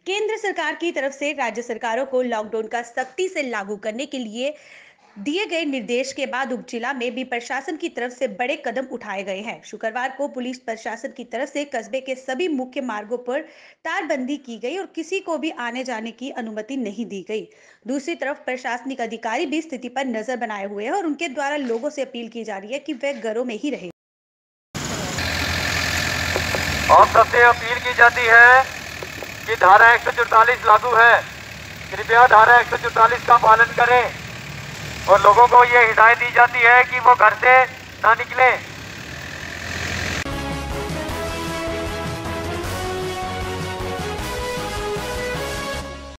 केंद्र सरकार की तरफ से राज्य सरकारों को लॉकडाउन का सख्ती से लागू करने के लिए दिए गए निर्देश के बाद उप जिला में भी प्रशासन की तरफ से बड़े कदम उठाए गए हैं। शुक्रवार को पुलिस प्रशासन की तरफ से कस्बे के सभी मुख्य मार्गों पर तारबंदी की गई और किसी को भी आने जाने की अनुमति नहीं दी गई। दूसरी तरफ प्रशासनिक अधिकारी भी स्थिति पर नजर बनाए हुए हैं और उनके द्वारा लोगों से अपील की जा रही है कि वे घरों में ही रहे। और सबसे अपील की जाती है कि धारा 144 लागू है, कृपया धारा 144 का पालन करें और लोगों को ये हिदायत दी जाती है कि वो घर से ना निकलें।